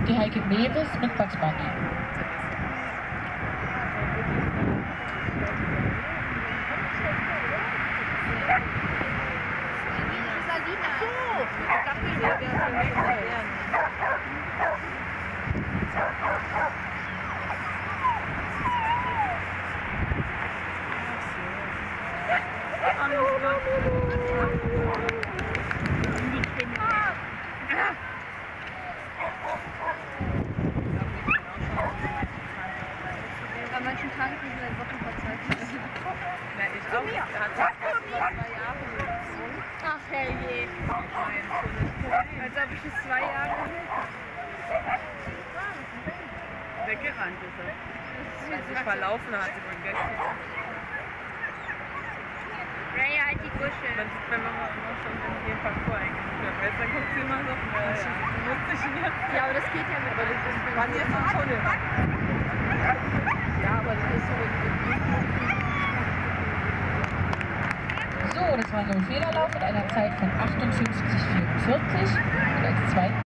und die Heike Mewes mit Bugs Bunny. An manchen Tagen ist es eine Woche verzweifelt. Ja, ich auch. Er hat 2 Jahre gezogen. Ach herrje. Als ob ich es 2 Jahre Weggerannt ist er. Als sich verlaufen hat sie vergessen. Ray, halt die Gusche. Dann sieht man immer schon in jedem Parcours eigentlich. Dann guckt sie immer so, du musst dich jetzt. Ja, aber das geht ja mit. Wann jetzt im Tunnel? Ja, aber das ist so. So, das war ein Fehlerlauf mit einer Zeit von 58,44 und als zweiten